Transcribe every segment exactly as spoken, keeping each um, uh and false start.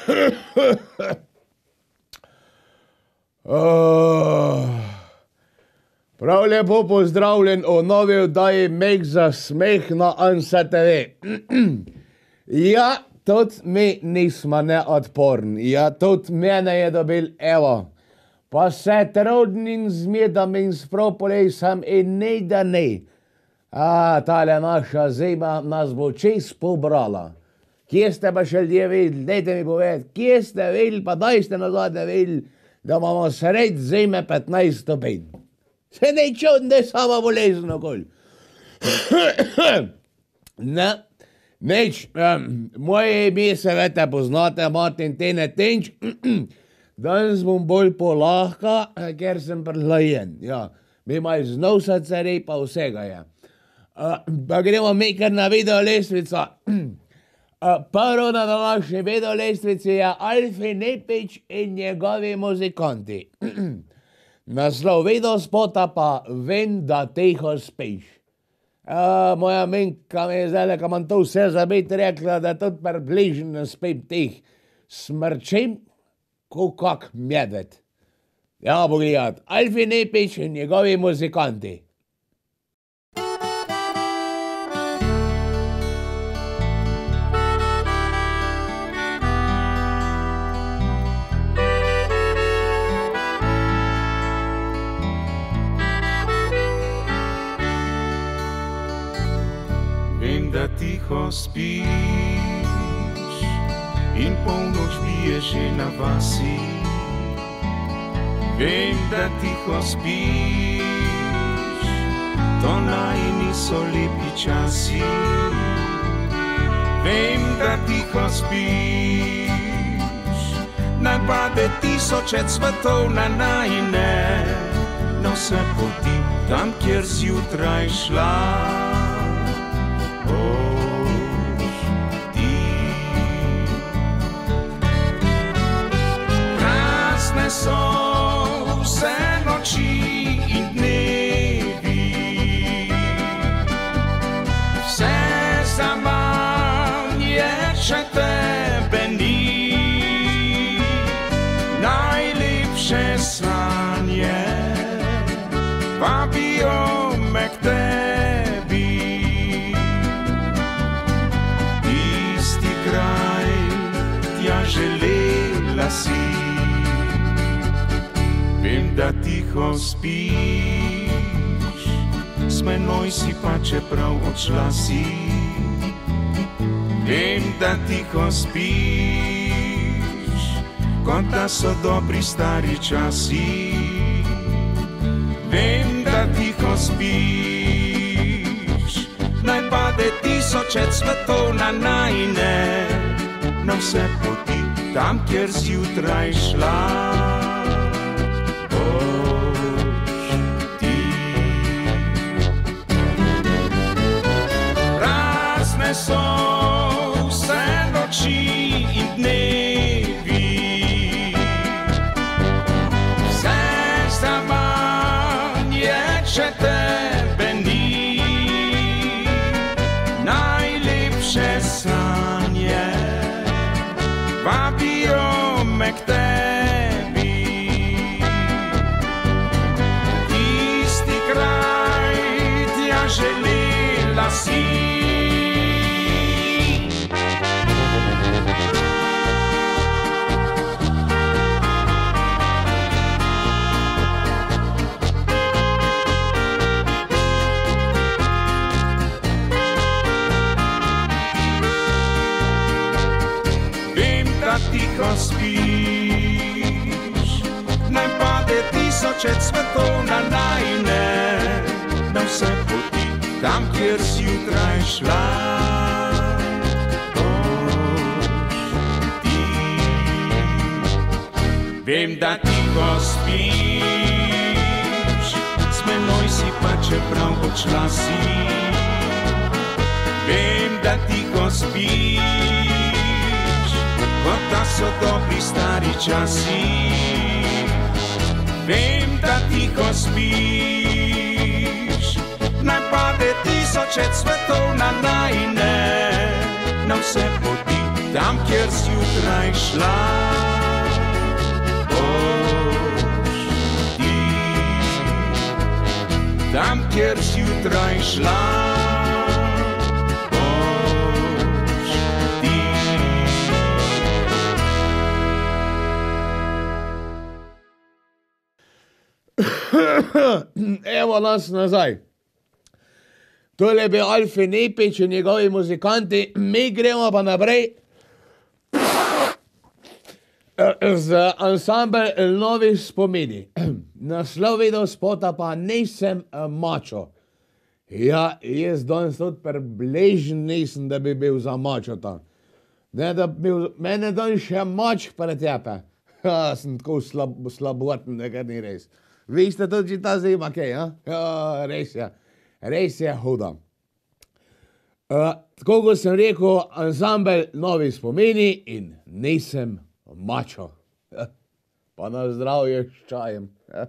Oh, prav lepo pozdravljen v novi oddaji Meh za smeh na N S T V. Ja, tudi mi nismo neodporni. Ja, tudi mene je dobil evo. Pa se trudnim in zmedam in spropolej sem in ne da ne. A, tale naša zima nas bo čez pobrala. Kje ste pa še ljudje videli? Dajte mi povedati, kje ste videli, pa daj ste nazadnje videli, da imamo sred zime petnajst stopinj. Se ne čudno, da je sama bolezen okoli. Ne, nič, um, moje ime se vete poznate, Martin Tene Tenč. Danes bom bolj polahka, ker sem prhlajen. Ja, mi malo z nosa cere, pa vsega je. Uh, pa gremo mi kar na video lestvico. Uh, prvo na današnji video lestvici je Alfi Nepič in njegovi muzikanti. Naslov video spota pa Vem, da tiho spiš. Uh, moja minka mi je zdaj, ko imam to vse zabiti, rekla, da tudi približno spim tih smrčim, ko kak medved. Ja, bo gledati. Alfi Nepič in njegovi muzikanti. Vem, da tiho spiš in polnoč bije že na vasi. Vem, da tiho spiš, to naj niso lepi časi. Vem, da tiho spiš, naj pade tisoče cvetov na najine, na vse poti, tam, kjer zjutraj šla. So vse noči in dnevi, vse zaman je, če tebe ni. Najlepše sanje vabijo me k tebi. Tisti kraj tja želela si. Vem, da tiho spiš, s menoj si pa čeprav odšla si. Vem, da tiho spiš, kot da so dobri stari časi. Vem, da tiho spiš, naj pade tisoče cvetov na najine, na vse poti, tam, kjer zjutraj šla. So vse noči in dnevi, vse zaman je, če tebe ni. Najlepše sanje vabijo me k tebi. Tisti kraj tja želela si. Tiho spiš, naj pade tisoče cvetov na najine, na vse poti, tam, kjer zjutraj šla. Ti. Vem, da tiho spiš, s menoj si pa čeprav odšla si. Vem, da tiho spiš, kot da so dobri stari časi. Vem, da tiho spiš, naj pade tisoče cvetov na najine, na vse poti, tam, kjer zjutraj šla. Boš ti, tam, kjer zjutraj šla. Boš ti. Evo nas nazaj. Tole bi Alfi Nepič in njegovi muzikanti, mi gremo pa naprej z ansambel Novi spomini. Naslov videospota pa Nisem mačo. Ja, jaz danes tudi približen nisem, da bi bil za mačo tam. Ne, da bi bil, mene danes še mač pretepe. Ja, sem tako slab, slaboten, nekaj ni res. Vi ste tudi ta zima, kaj, ja? Ja, res je. Res je huda. Uh, tako kot sem rekel, ansambel Novi spomini in Nisem mačo. Pa na zdravje s čajem.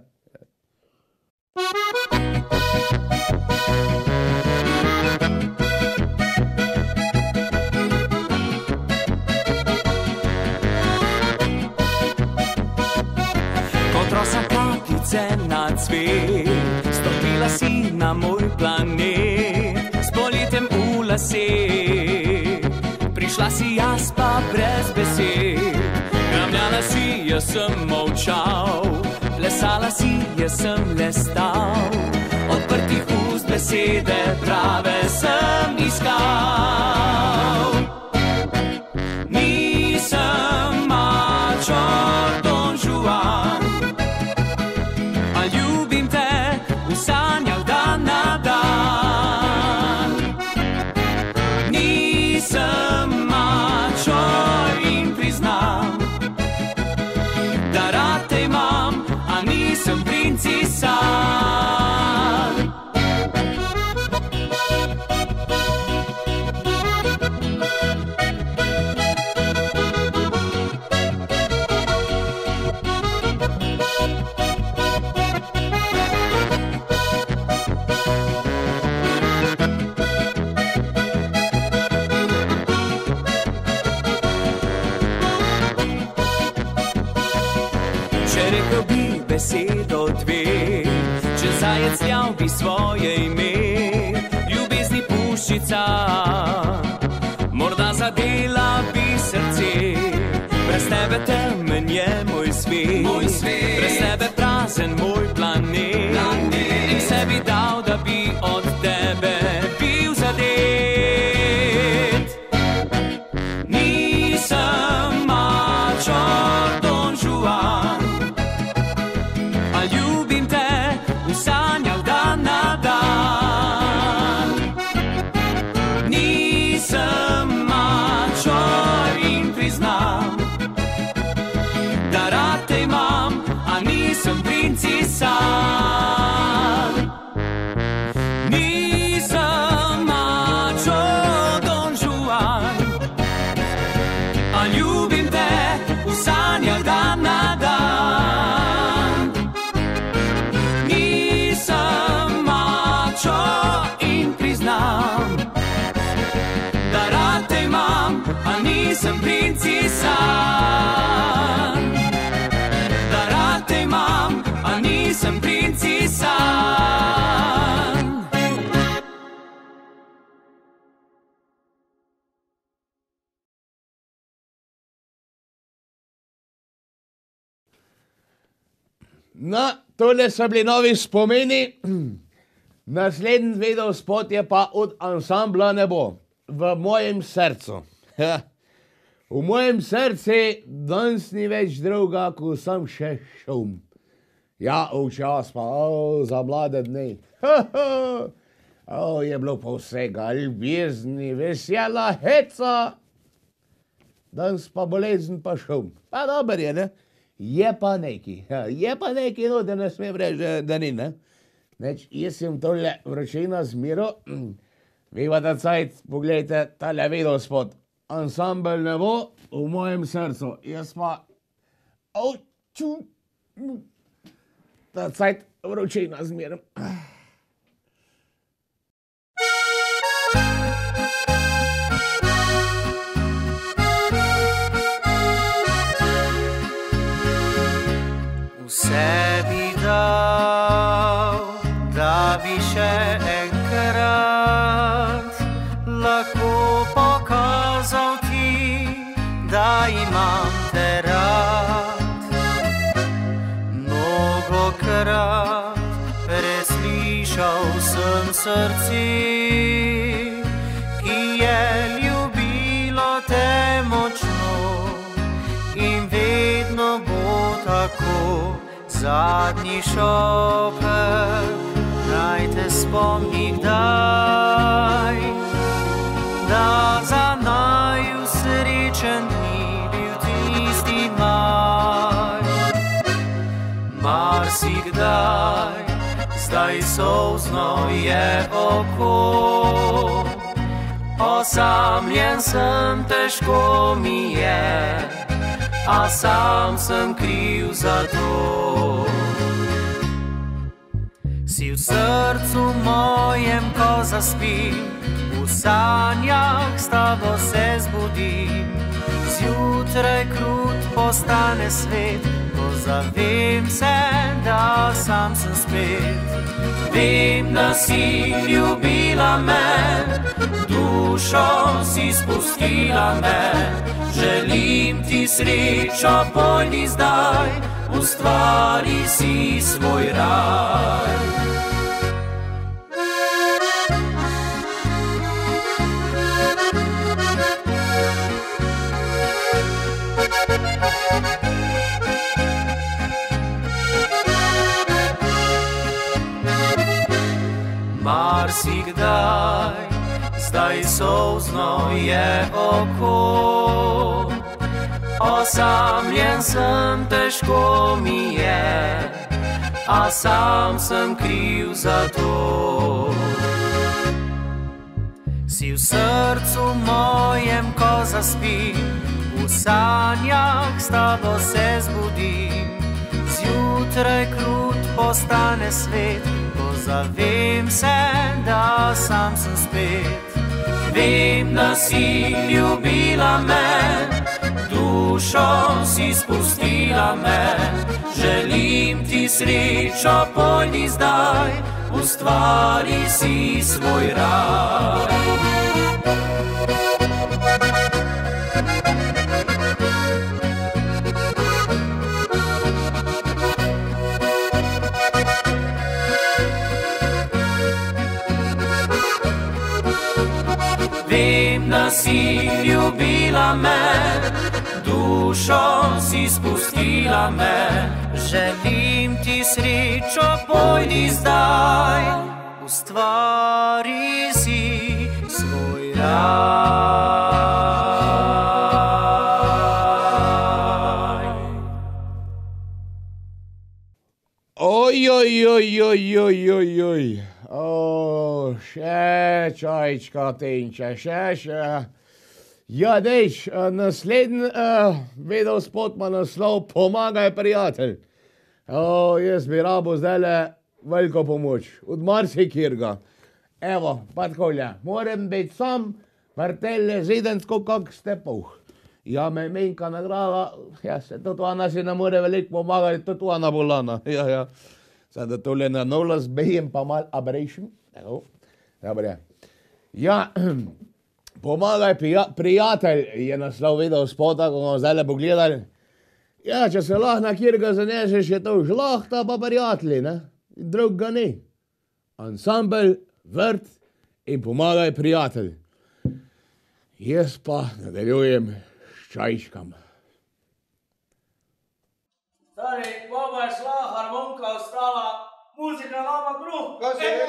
Kot rosa kapljice na cvet, stopila si na moj planet, s poljetjem v lase. Prišla si jaz pa brez besed, gramljala si, jaz sem molčal, plesala si, jaz sem le stal, odprtih ust besede prave sem iskal. Nisem mačo Don Juan, a ljubim te v sanjah dan na dan. Nisem mačo in priznam, da rad te imam, a nisem princ iz sanj. Besedo dve, če zajec jav bi svoje ime, ljubezni puščica, morda zadela bi srce. Brez tebe temen je moj svet, moj svet. Brez tebe prazen moj planet, planet. In se bi dal, da bi od tebe bil zadet. Nisem mačo Don Juan, ljubim te v sanjah dan na dan. Nisem mačo in priznam, da rad te imam, a nisem princ iz sanj. Nisem mačo Don Juan, a ljubim te v sanjah dan na dan. Nisem mačo in priznam, da rad te imam, a nisem princ iz sanj. Da rad te imam, a nisem princ iz sanj. No, tole so bili Novi spomini. Naslednji videospot je pa od ansambla Nebo. V mojem srcu. V mojem srcu danes ni več druga, ko sem še šum. Ja, včas pa, o, za mlade dni. O, je bilo pa vsega, ljubezni, vesela, heca. Danes pa bolezen pa šum. Pa dober je, ne? Je pa neki, je pa neki, no, da ne sme vreči, da ni, ne? Neč, jaz sem tole vročina zmiro, vi pa ta cajt, pogledajte, tale videospot, ansambel Nebo v mojem srcu, jaz pa, o, ču, ta cajt vročina zmiro. da imam te rad. Mnogokrat preslišal sem srce, ki je ljubilo te močno, in vedno bo tako. Zadnji šopek naj te spomni kdaj, da za naju srečen ni bil tisti maj. Marsikdaj zdaj solzno je oko, osamljen sem, težko mi je, a sam sem kriv za to. Si v srcu mojem, ko zaspim, v sanjah s tabo se zbudim. Zjutraj krut postane svet, ko zavem se, da sam sem spet. Vem, da si ljubila me, dušo si spustila me. Želim ti srečo, pojdi zdaj, ustvari si svoj raj. Marsikdaj zdaj solzno je oko, osamljen sem, težko mi je, a sam sem kriv za to. Si v srcu mojem, ko zaspim, v sanjah s tabo se zbudim. Zjutraj krut postane svet, ko zavem se, da sam sem spet. Vem, da si ljubila me, dušo si spustila me. Želim ti srečo, pojdi zdaj, ustvari si svoj raj. Vem, da si ljubila me, dušo si spustila me. Želim ti srečo, pojdi zdaj, ustvari si svoj raj. Oj, oj, oj, oj, oj, oj, oj. O, še čajčka tenče, še, še. Ja, dejš, naslednji uh, video spot ima naslov Pomagaj, prijatelj. O, jaz bi rabo zdajle veliko pomoč, od marsikirga. Evo, pa takolje, moram biti sam, vrtelje zidensko kak stepov. Ja, me menjka nagrada, ja, se tudi ona si ne more veliko pomagati, tudi ona bolana, ja, ja. Sada tole na nola zbejem pa mal aberration. Evo, dobre. Ja, Pomagaj, prijatelj, je naslov video spota, ko ga zdaj bo gledali. Ja, če se lahko na kjerga zaneseš, je to žlahta pa prijatelji, ne? Drug ga ni. Ansambel, vrt in Pomagaj, prijatelj. Jaz pa nadaljujem s čajčkam. Stari, baba je šla, harmonika ostala, muzika nama kruh. Kaj se je?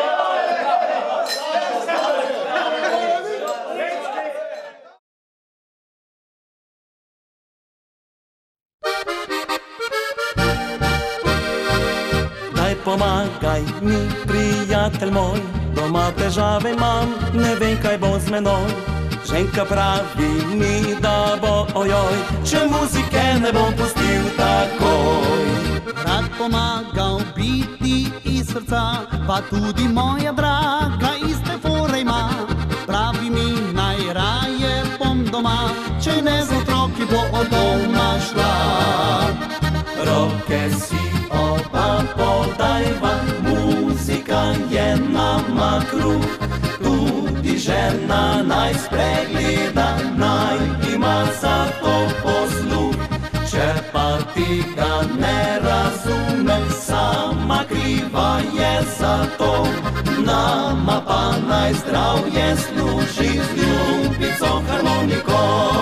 Daj pomagaj mi, prijatelj moj, doma težave imam, ne vem kaj bo z menoj. Ženka pravi mi, da bo ojoj, če muzike ne bom pustil takoj. Rad pomagal biti iz srca, pa tudi moja draga iste fore ima. Pravi mi, najraje bom doma, če ne z otroki bo od doma šla. Roke si oba podajva, muzika je nama kruh. Tudi žena naj spregleda, naj ima za za to. Nama pa naj zdravje služi z ljubico harmoniko.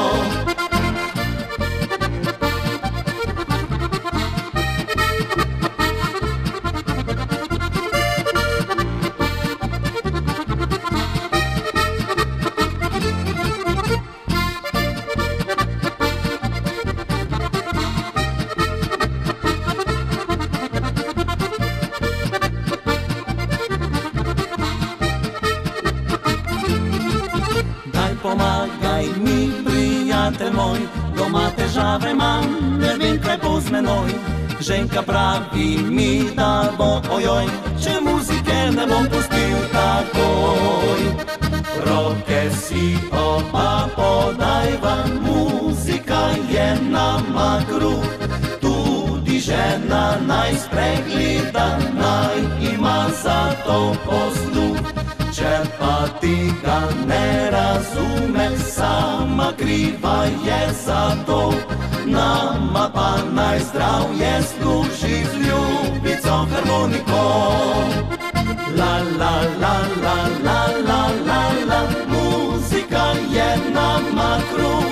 Pomagaj mi, prijatelj moj, doma težave imam, ne vem kaj bo z menoj. Ženka pravi mi, da bo ojoj, če muzike ne bom pustil takoj. Roke si oba podajva, muzika je nama kruh, tudi žena naj spregleda, naj ima za to posluh. Če pa ti ga ne razume, sama kriva je za to. Nama pa naj zdravje služi z ljubico harmoniko. La la la la la la la la, muzika je nama kruh.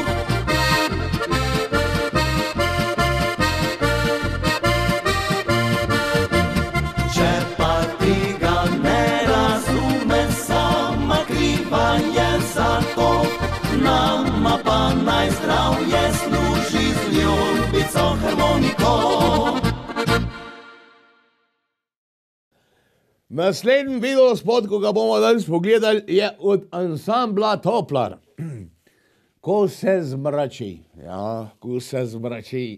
Če pa ti ga ne razume, sama kriva je za to. Nama pa naj zdravje služi z ljubico harmoniko. Naslednji videospot, ko ga bomo danes pogledali, je od ansambla Toplar. Ko se zmrači. Ja, ko se zmrači.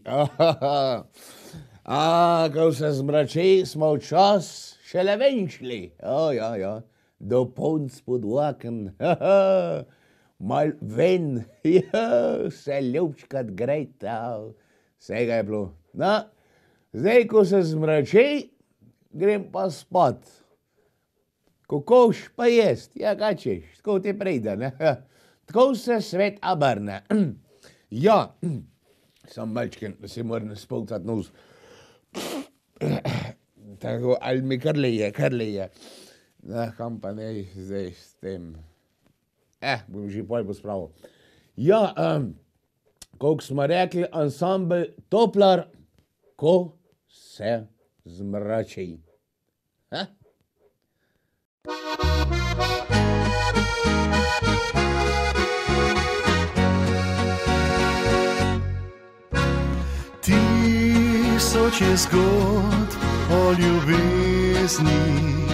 A, ko se zmrači, smo v čas šele venčli. Ja, ja, ja. Do ponc pod vlaken. Mal ven. Ja, se ljubčkat grejta. Vsega je bilo. No, zdaj, ko se zmrači, grem pa spat. Ko koš pa jest, ja, kaj češ, tako ti prejde, ne? Tako se svet obrne. Ja, sam malčken, da si moram spolcati nos. Tako, ali mi kar leje, kar leje. Ne, kam pa ne, zdaj s tem. Eh, bom že pol pospravil. Ja, um, koliko smo rekli, ansambl Toplar, ko se zmrači. Ha? Tisoče zgodb o ljubezni,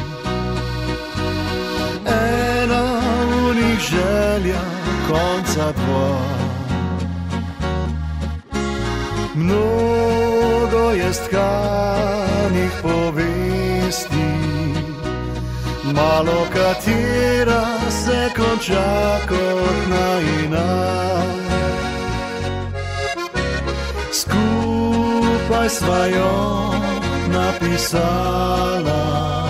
ena unih želja konca dva. Mnogo je stkanih povesti, malo katera se konča kot najina. Skupaj sva jo napisala,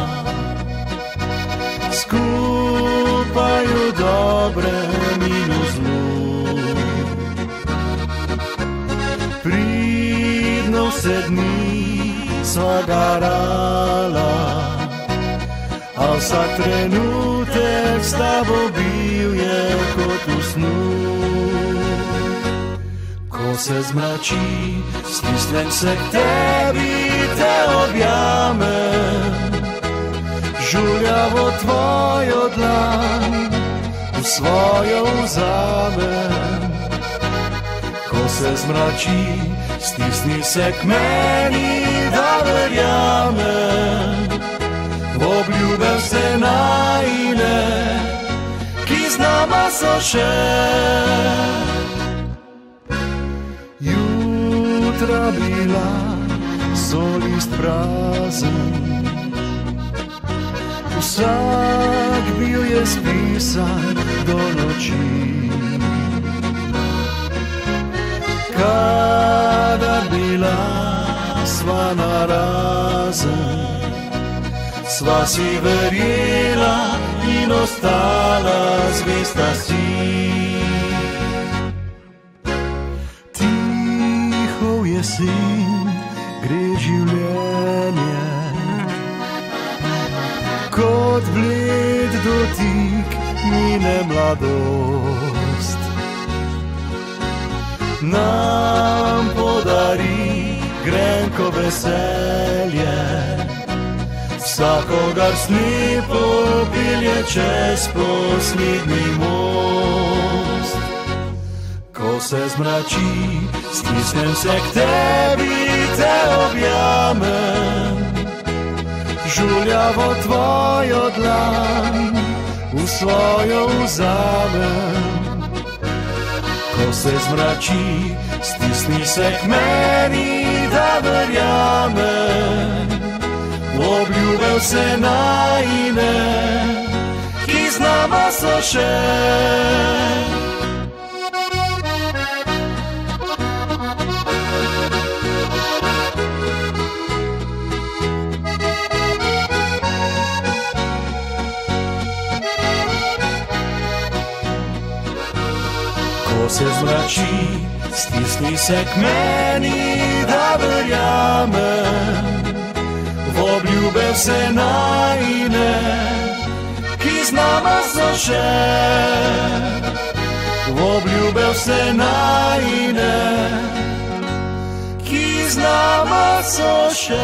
skupaj v dobrem in v zlu. Pridno vse dni sva garala, a vsak trenutek s tabo bil je kot v snu. Ko se zmrači, stisnem se k tebi, te objamem, žuljavo tvojo dlan v svojo vzamem. Ko se zmrači, stisni se k meni, da verjamem v obljube vse najine, ki z nama so še. Jutra bila so list prazen, vsak bil je spisan do noči. Kadar bila sva narazen, sva si verjela in ostala zvesta si. Tiho v jesen gre življenje, kot bled dotik mine mladost. Nam podari grenko veselje, vsakogar slepo pelje čez poslednji most. Ko se zmrači, stisnem se k tebi, te objamem, žuljavo tvojo dlan v svojo vzamem. Ko se zmrači, stisni se k meni, da verjamem v obljube vse najine, ki z nama so še. Ko se zmrači, stisni se k meni, da verjamem v obljube vse najine, ki z nama so še. V obljube vse najine, ki z nama so še.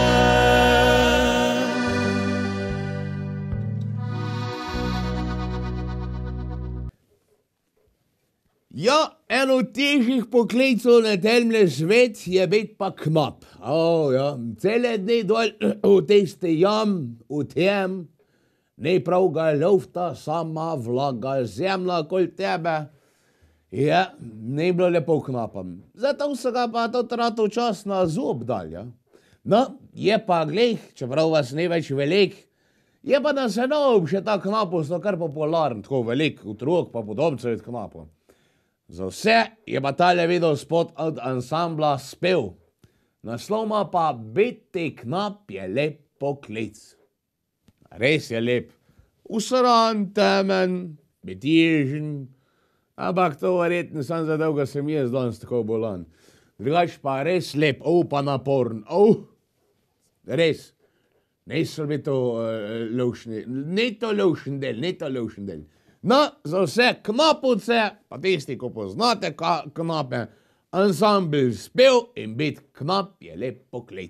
Ja, en od težjih poklicov na temle svet je biti pa knap. O, ja, cele dni dol v tiste jam, v tem, ne prav ga lufta, sama vlaga, zemlja kol tebe. Ja, ne bilo lepo knapam. Zato se ga pa to tratil čas na zob dal, ja. No, je pa glej, čeprav vas ne več velik, je pa na senov še ta knapost, no kar popularn, tako velik, otrok pa podobcev knapom. Za vse je pa tale video spot od ansambla spev. Naslova pa Biti knap je lep poklic. Res je lep. Usran, temen, bitižen, ampak to verjetno sam za dolgo sem jaz danes tako bolan. Drugač pa res lep, o pa naporn, o, res. Ne so bi to uh, lošni, ne to lošen del, ne to lošen del. No, za vse knapovce, pa tisti, ko poznate knape, ansambl spev in biti knap je lep poklic.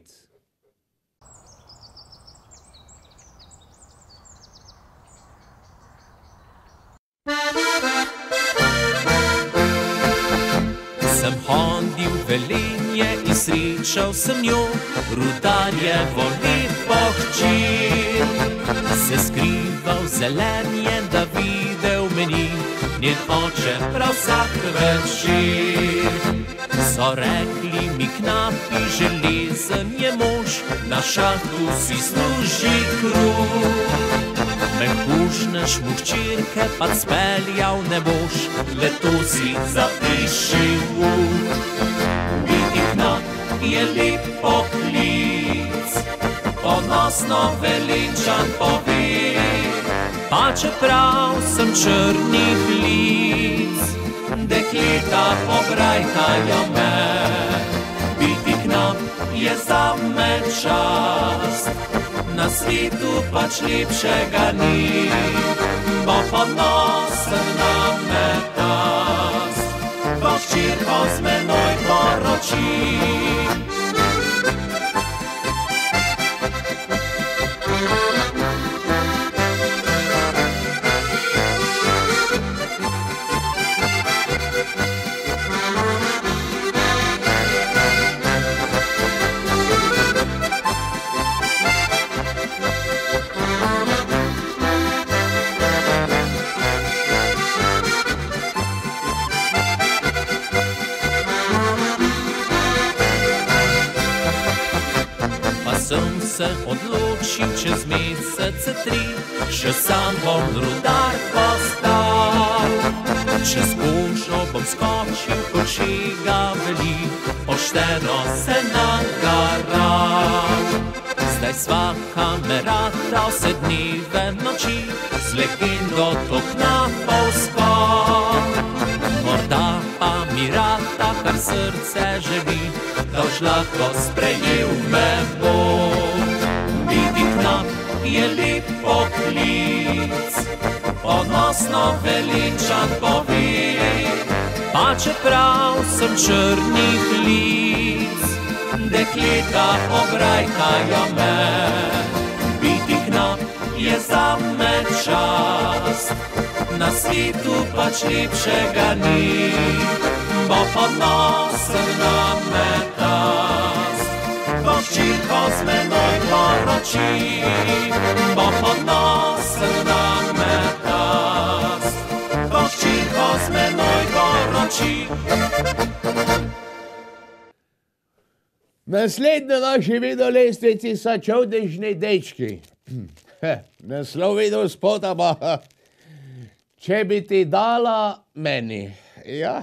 Sem hodil v Velenje in srečal sem jo, rudarjevo lepo hči. Se skrival zelenje, da videl meni njen oče prav vsak večer. So rekli mi knapi, železen je mož, na šahtu si služi kruh. Mehkužnež mu hčerke pa speljal ne boš, le to si zapiši v uh. Biti knap je lep poklic, ponosno Velenjčan pove. Pa čeprav sem črnih lic, dekleta pobrajtajo me. Biti knap je zame čast, na svetu pač lepšega ni. Bo ponosen na me tas, bo hčerko z menoj poroči. Sem se odločil čez mesece tri, še sam bom rudar postal. Čez kožo bom skočil, kočega veli, pošteno se nagaral. Zdaj sva kamerata vse dneve noči, z legendo to knapovsko. Morda pa mi rata, kar srce želi, da už lahko sprejel me bo. Biti knap je lep poklic, ponosno veličan pove, pa čeprav sem črnih lic, dekleta ograjkajo me, biti knap je zame čast, na svetu pač lepšega ni, bo ponosen na me tast. Ko hčerko z menoj poroči, bo ponosen na me tast. Ko hčerko z menoj poroči. Naslednje naše videolestvici so čudežni dečki. Naslov video spota pa, če bi ti dala meni. Ja,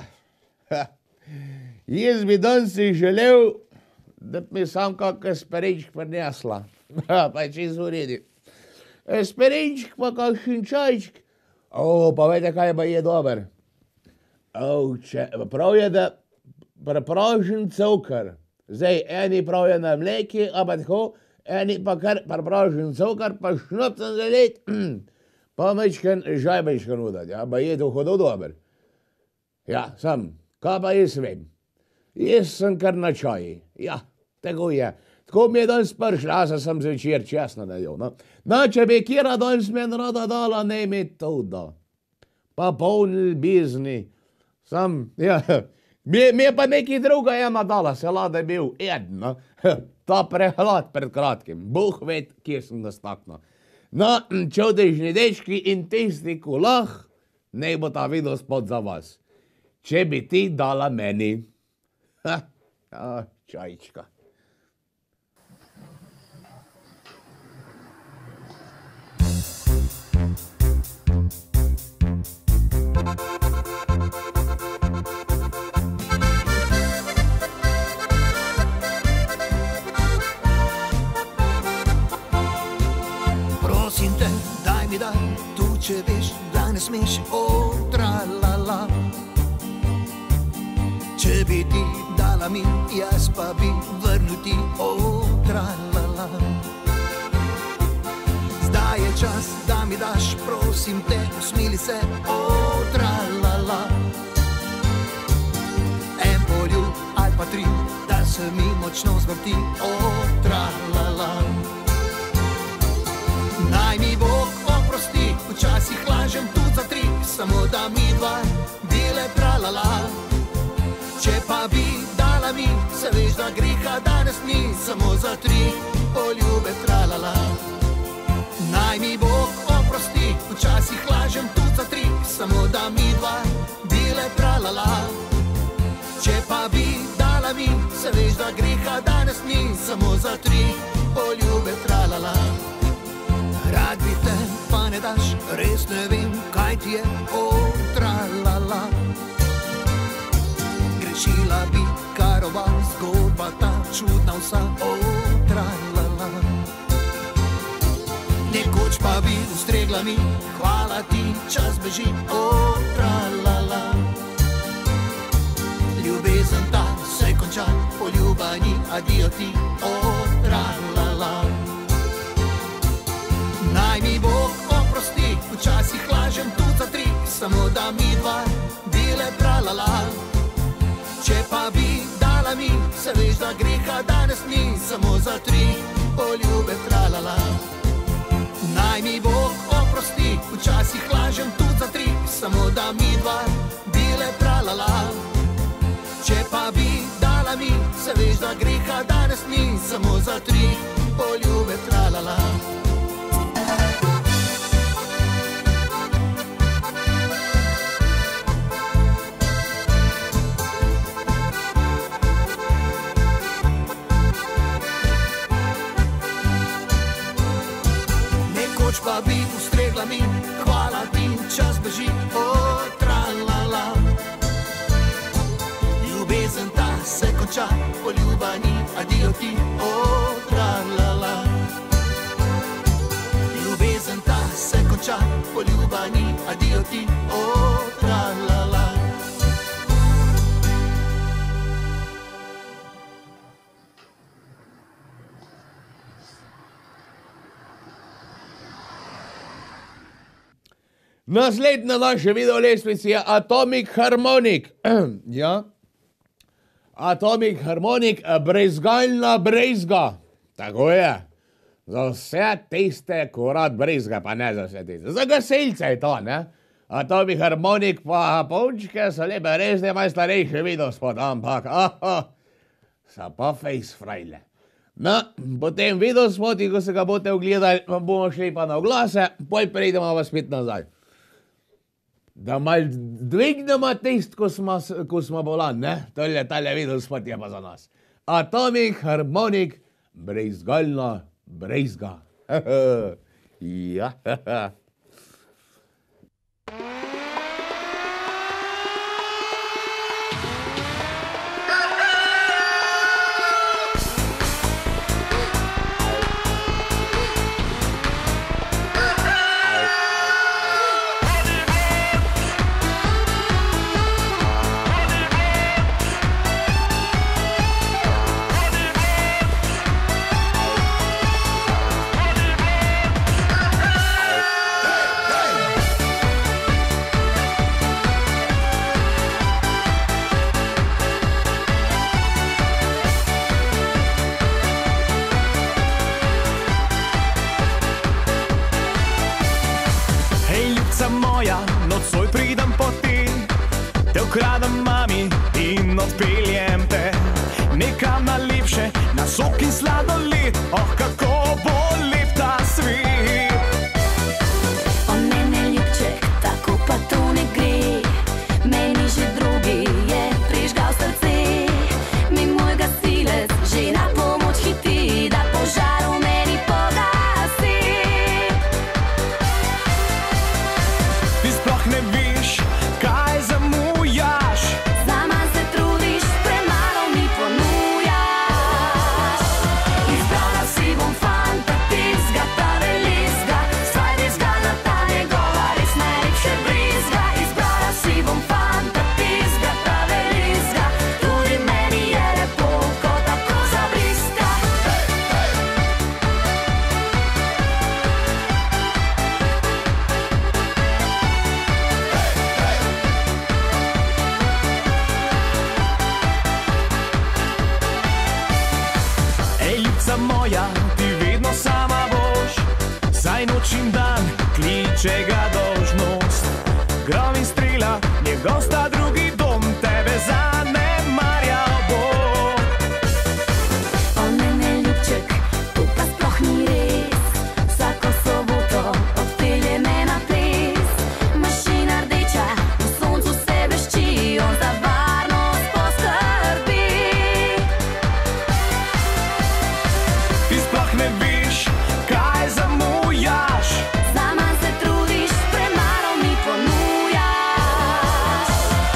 jaz bi danes si želel, da bi mi sam kakšen sperenčk prinesla. Pa je čisto v redu. Sperenčk pa kakšen čajčk. O, pa vete, kaj pa je dober. O, če, prav je, da prepražen cukor. Zdaj, eni pravijo na mleki, a pa tako, eni pa kar prepražen cukor, pa šnopcem zalet, pa mečken žajbenčka udati, a pa je to hodil dober. Ja, sam, kaj pa jaz vem. Jaz sem kar na čaji, ja, tako je. Tako mi je danes prišla, a sem zvečer česno naredil, no. No, če bi kjera danes meni rada dala, ne mi to da. Pa polni bizni, sam, ja, mi je pa nekaj druga ema dala, se lada je bil eden, no. Ta prehlad pred kratkim, Bog ved, kje sem ga staknil. No, čudežni dečki in tisti kulah, ne bo ta video spot za vas. Če bi ti dala meni. Ha, a, čajčka. Prosim te, daj mi daj, tu če veš, da ne smeš, o, tra-la-la. Če bi ti dala mi, jaz pa bi vrnil ti, o, tra-la-la. Zdaj je čas, da mi daš, prosim te, usmili se, o, tra-la-la. En poljub ali pa tri, da se mi močno zvrti, o, tra-la-la. Naj mi Bog oprosti, včasih lažem tudi za tri, samo da mi dva bile tra-la-la. Če pa bi dala mi, se veš, da greha danes ni, samo za tri poljube tra-la-la. Naj mi Bog oprosti, včasih lažem tudi za tri, samo da mi dva bile tra-la-la. Če pa bi dala mi, se veš, da greha danes ni, samo za tri poljube tra-la-la. Rad bi te, pa ne daš, res ne vem, kaj ti je, o, tra-la-la. Grešila bi, kar ova zgodba ta čudna vsa, o, tra-la-la. Nekoč pa bi ustregla mi, hvala ti, čas beži, o, tra-la-la. Ljubezen ta se konča, poljuba ni, adijo ti, o, tra-la-la. Naj mi Bog oprosti, včasih lažem tudi za tri, samo da mi dva bile tra-la-la. Če pa bi dala mi, se veš, da greha danes ni, samo za tri poljube tra-la-la. Naj mi Bog oprosti, včasih lažem tudi za tri, samo da mi dva bile tra-la-la. Če pa bi dala mi, se veš, da greha danes ni, samo za tri poljube tra-la-la. Pa bi ustregla mi, hvala ti, čas beži, o, tra-la-la. Ljubezen ta se konča, poljuba ni, adijo ti, o, tra-la-la. Ljubezen ta se konča, poljuba ni, adijo ti, o, tra-la-la. Naslednja naša video lestvica je Atomic Harmonic. Ja. Atomic Harmonic, brezgalna brezga. Tako je. Za vse tiste, ko rad brezga, pa ne za vse tiste. Za gasilce je to, ne? Atomic Harmonic pa punčke so lepe, res ne maj starejše video spod, ampak aha, sa pa face frajle. No, potem video spoti, ko se ga boste ogledali, bomo šli pa na oglase, poj prejdemo vas spet nazaj. Da mal dvignemo tist, ko smo, ko smo bolan, ne? Tole, tale video spot je pa za nas. Atomic Harmonic, brezgalna brezga. Ja, nocoj pridem po ti, te ukradem mami in odpeljem te nekam na lepše, na sok in sladoled, oh kako bo lep ta svet. O ne, ne ljubček, tako pa to ne gre, meni že drugi je prižgal srce, mi moj gasilec že na pomoč hiti, da požar v meni pogasi. Ti sploh ne veš, kaj zamujaš, Zaman se trudiš, premalo mi ponujaš. Izbrala si bom fanta tizga, ta velizga, saj rizgalna ta njegova res najlepše brizga. Izbrala si bom fanta tizga, ta velizga, tudi meni je lepo, ko tako zabriska. ej ljubca moja, ti vedno sama boš, saj noč in dan kliče ga dolžnost. Grom in strela, njegov sta drugi dom, tebe zanemarjal bo. O ne, ne ljubček, to pa sploh ni res, vsako soboto odpelje me na ples. Mašina rdeča, v soncu se blešči, on za varnost poskrbi. Ti sploh ne veš, kaj zamujaš, Zaman se trudiš, premalo mi ponujaš.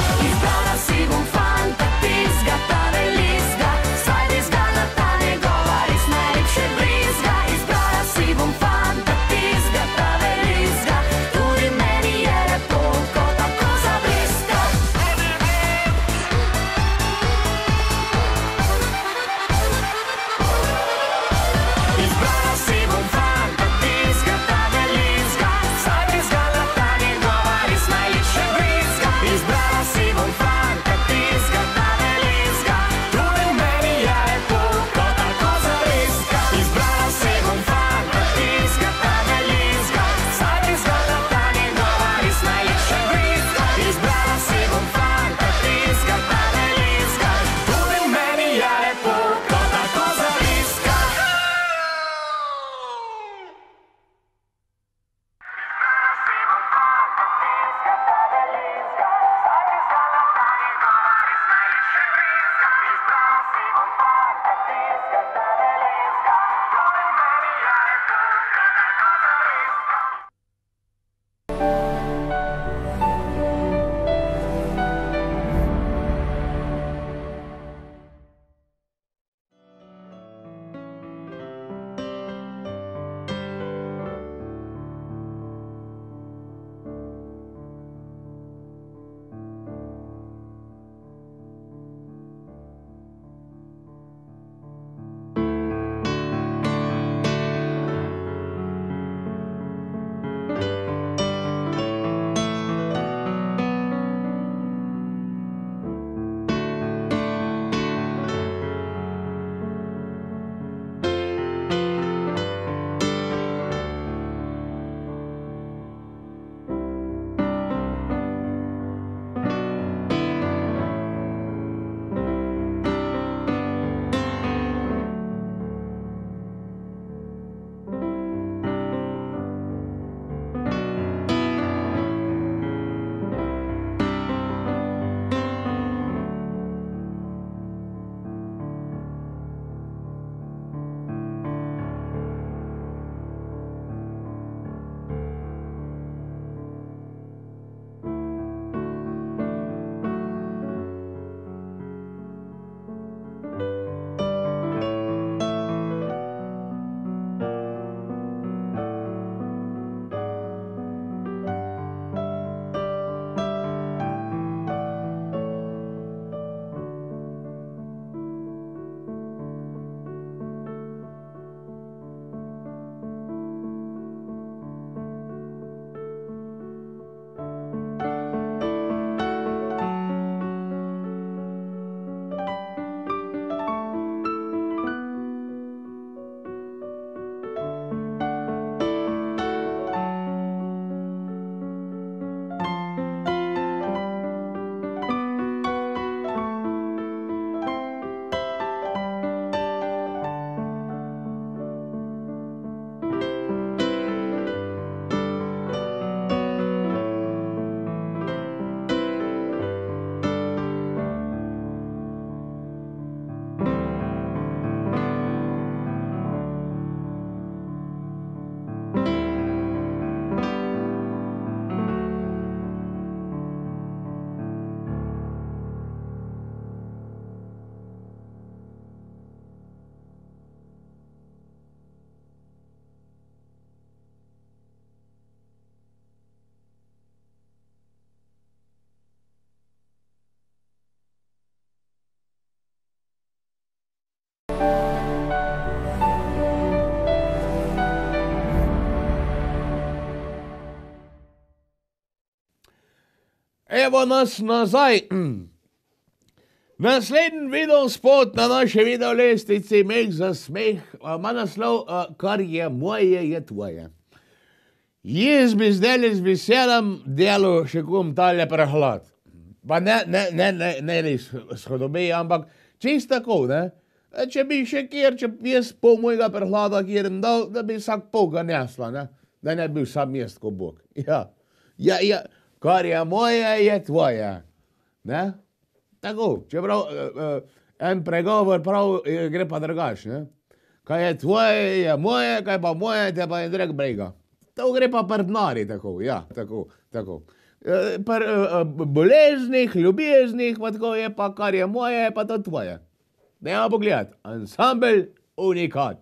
evo nas nazaj. Naslednji video spot na naše video lestvici Meh za smeh ima naslov Kar je moje, je tvoje. Jaz bi zdaj z veseljem delal še kom tale prehlad. Pa ne, ne, ne, ne, ne res shodobej, ampak čist tako, ne? Če bi še kjer, če jaz pol mojega prehlada kjer im dal, da bi vsak pol ga nesla, ne? Da ne bi bil sam jaz ko Bog. Ja, ja, ja, kar je moje, je tvoje. Ne? Tako, čeprav uh, en pregovor prav gre pa drugač, ne? Kaj je tvoje, je moje, kaj pa moje, te pa je drag brega. To gre pa pri denarju, tako, ja, tako, tako. E, pri e, boleznih, ljubeznih, pa tako je pa, kar je moje, je pa to tvoje. Dajmo pogledati, ansambel Unikat.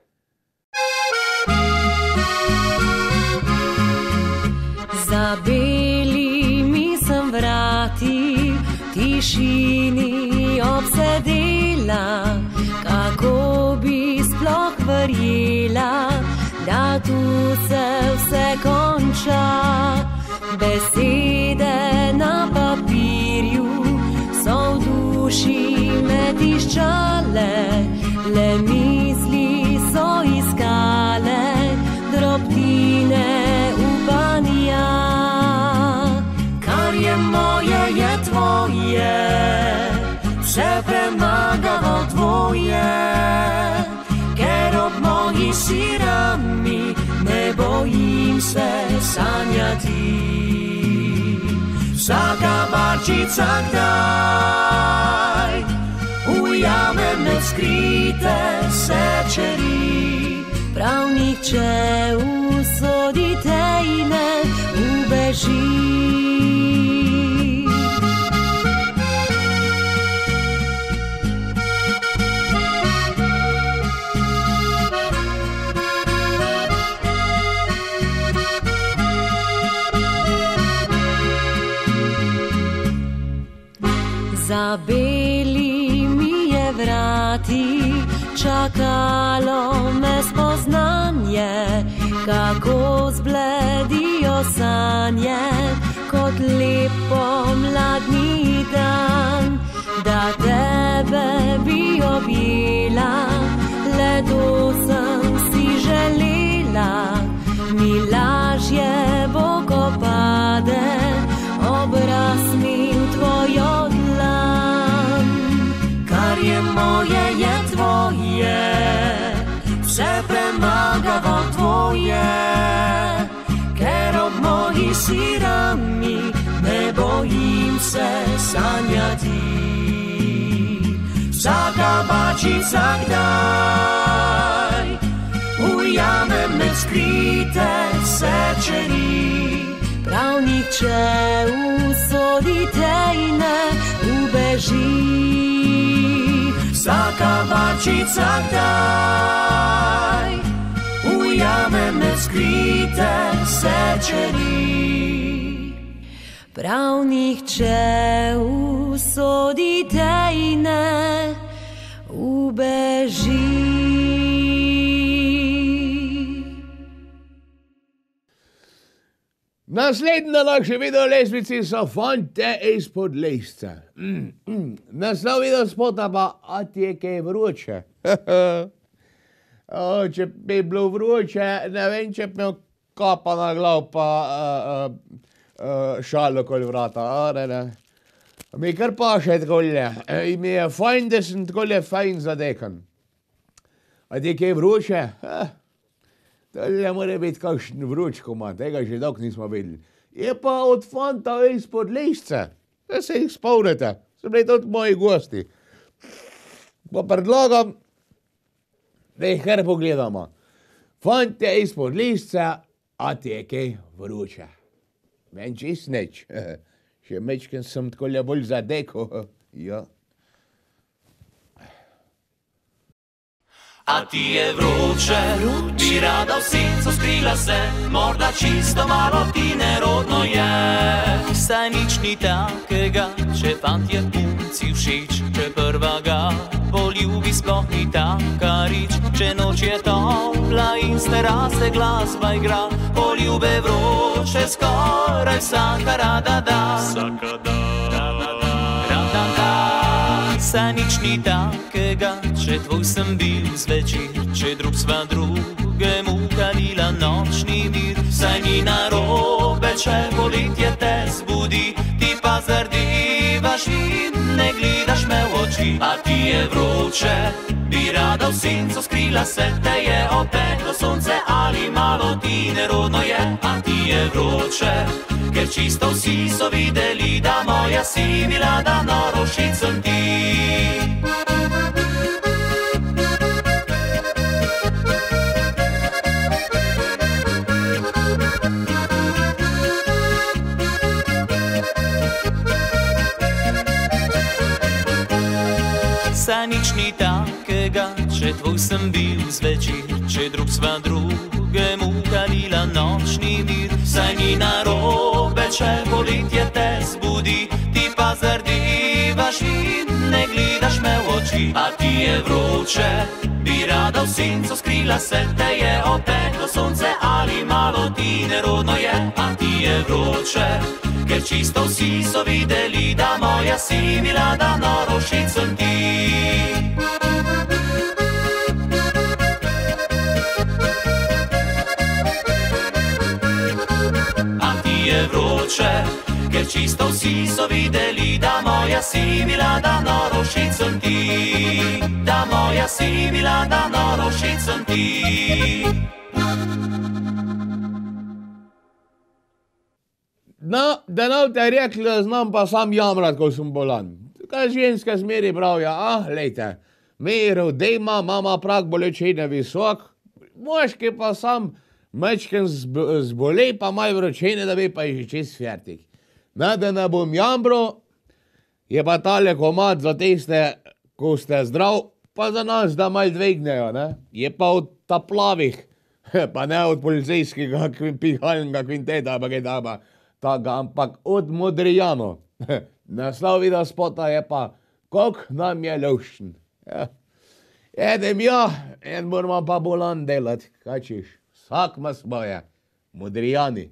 Za belimi sem vrati, tišini obsedela, kako bi sploh verjela, da tu se vse konča. Besede na papirju so v duši me tiščale, le misli so iskale drobtine upanja. Kar je moje, je tvoje, vse premagalo dvoje, ker ob moji sirami ne bojim se sanjati. Vsaka barčica kdaj ujame me skrite sečeri, prav nihče usodite in ne ubeži. Za belimi je vrati čakalo me spoznanje, kako zbledijo sanje kot lepo mladni dan, da tebe bi objela, le to sem si želela, mi lažje bo, ko pade obraz mi v tvojo dlan. Kar je moje, je tvoje, vse premagavo tvoje, ker ob moji sirami ne bojim se sanjati. Vsaka bačica kdaj ujame me skrite sečeri, prav nihče usodite in ne ubeži. Vsaka barčica kdaj ujame me skrite sečeri, prav nihče usodite in ne ubeži. Naslednji na naši video lestvici so Fante izpod lesca. Mm, mm. Naslov video spota pa A ti je kaj vroče. o, če bi bilo vroče, ne vem, če bi imel kapa na glav pa uh, uh, uh, šalo kol vrata. A, ne, ne. Mi kar paše tkolje. E, mi je fajn, da sem tkolje fajn zadekan. A ti je kaj vroče? Eh. Tole mora biti kakšen vroč komad, tega že dolgo nismo videli. Je pa od Fanta izpod lesca, da se jih spomnite, so bili tudi moji gosti. Pa predlagam, da jih kar pogledamo. Fante izpod lesca, a ti je kaj vroče. Meni čist nič, še mečken sem tkolje bolj zadeko, ja. A ti je vroče, bi rada v senco skrila se, morda čisto malo ti nerodno je. Saj nič ni takega, če fant je punci všeč, če prva ga poljubi sploh ni taka rič, če noč je topla in s terase glasba igra, poljubi poljube vroče, skoraj vsaka rada da. Vsaka da. Rada da. Saj nič ni takega, če tvoj sem bil zvečer, če drug sva drugemu kalila nočni mir. Saj ni narobe, če poletje te zbudi, ti pa zardevaš in ne gledaš me v oči. A ti je vroče, bi rada v senco skrila se, te je opeklo sonce ali malo ti nerodno je. A ti je vroče, ker čisto vsi so videli, da moja si bila, da norošit sem ti. Saj nič ni takega, če tvoj sem bil zvečer, če drug sva drugemu kalila nočni mir. Saj ni narobe, če poletje te zbudi, ti pa zardevaš in ne gledaš me v oči. A ti je vroče, bi rada v senco skrila se, te je opeklo sonce ali malo ti nerodno je. A ti je vroče, ker čisto vsi so videli, da moja si bila, da norošit sem ti. A ti je vroče, ker čisto vsi so videli, da moja si bila, da norošit sem ti. Da moja si bila, da norošit sem ti. No, da nam te rekli, da znam pa sam jamrat, ko sem bolan. Kaj ženska zmeri pravijo, ah, lejte, Miro, dejma, mama prak bolečine visok, moški pa sam mečken zbolej, pa maj vročine, da bi pa je že čist fertik. No, da ne bom jambro, je pa tale komad za tiste, ko ste zdrav, pa za nas, da mal dvignejo, ne. Je pa od ta plavih, pa ne od policijskega pihalnega kvinteta, pa kaj taba, taga, ampak od Modrijano. Naslov vida spota je pa, kok nam je lušten. Ja. Edem ja, en moramo pa bolan delat, kaj čiš, vsak ima svoje, Modrijani.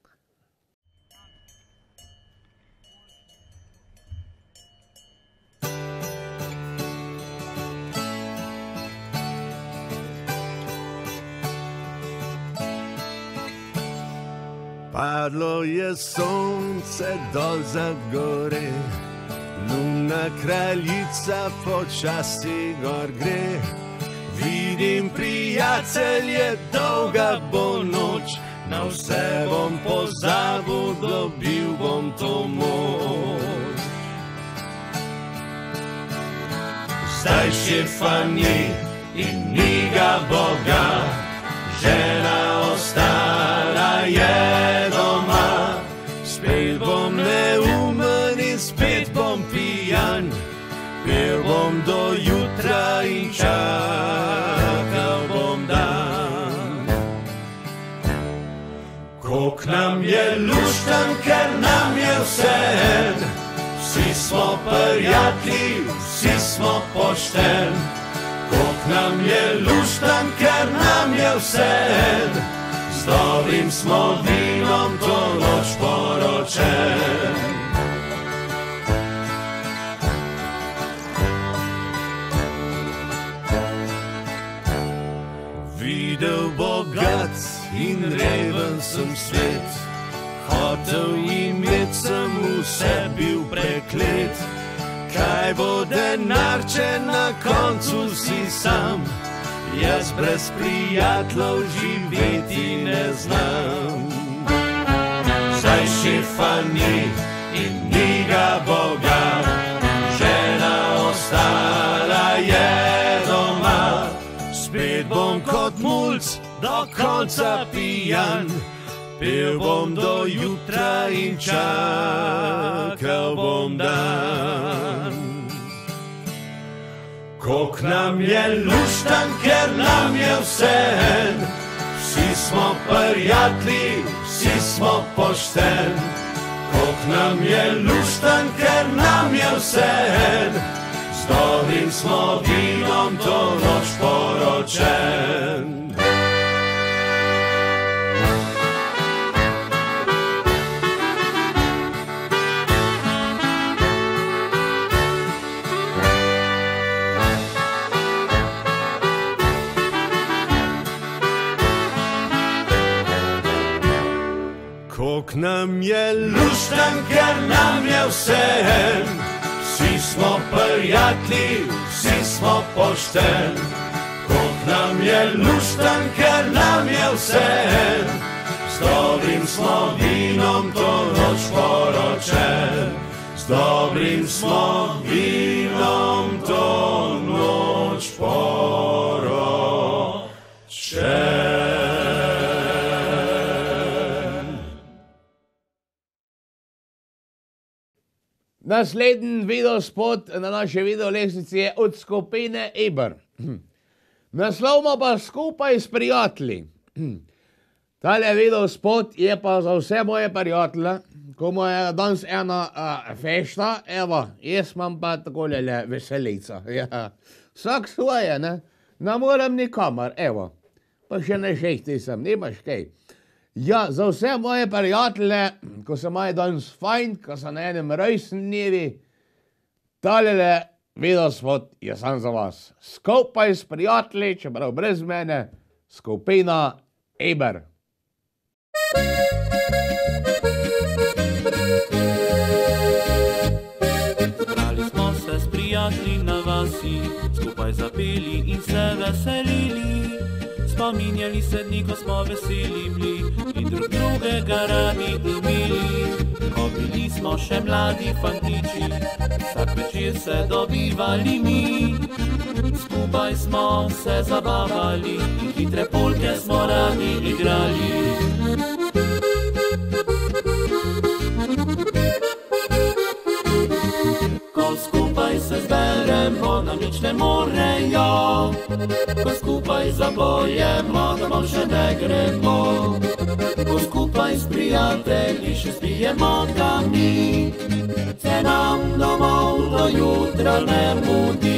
Padlo je sonce dol za gore, luna kraljica počasi gor gre. Vidim prijatelje, dolga bo noč, na vse bom pozabil, dobil bom to moč. Zdaj šefa ni in ni ga Boga, žena ostala je doma. Spet bom neumen in spet bom pijan, pil bom do jutra in čakal bom dan. Kok nam je lušten, ker nam je vseen, vsi smo prijatelji, vsi smo pošten. Kok nam je lušten, ker nam je vseen, z dobrim smo vinom to noč poročen. Videl bogat in reven sem svet, hotel imet sem vse bil preklet. Kaj bo denar, če na koncu si sam, jaz brez prijateljev živeti ne znam. Zdaj šefa ni in ni ga Boga, žena ostala je doma. Spet bom kot mulc do konca pijan, pil bom do jutra in čakal bom dan. Kok nam je lušten, ker nam je vseen, vsi smo prijatelji, vsi smo pošten. Kok nam je lušten, ker nam je vseen, z dobrim smo vinom to noč poročen. Kak nam je lušten, ker nam je vseeno, vsi smo prijatelji, vsi smo pošten. Kak nam je lušten, ker nam je vseeno, z dobrim smo vinom to noč poročen. Z dobrim smo vinom to noč poročen. Naslednji videospot na naši videolestvici je od skupine Eber. Naslovimo pa skupaj s prijatelji. Tale videospot je pa za vse moje prijatelje, ko mu je danes ena uh, fešta, evo, jaz imam pa takole le veselica. Ja. Vsak svoje, ne? Ne moram nikamor, evo. Pa še ne šehti sem, nimaš kaj. Ja, za vse moje prijatelje, ko se imajo danes fajn, ko so na enem rojstnem dnevi, talele videospot je sam za vas. Skupaj s prijatelji, čeprav brez mene, skupina Eber. Zbrali smo se s prijatelji na vasi, skupaj zapeli in se veselili. Spominjali se dni, ko smo veseli bili in drug drugega radi imeli. Ko bili smo še mladi fantiči, vsak večer se dobivali mi. Skupaj smo se zabavali in hitre polke smo radi igrali. Ko skupaj se zberemo, nam nič ne morejo. Ko skupaj zapojemo, domov še ne gremo. Ko skupaj s prijatelji še spijemo kami, se nam domov do jutra ne mudi.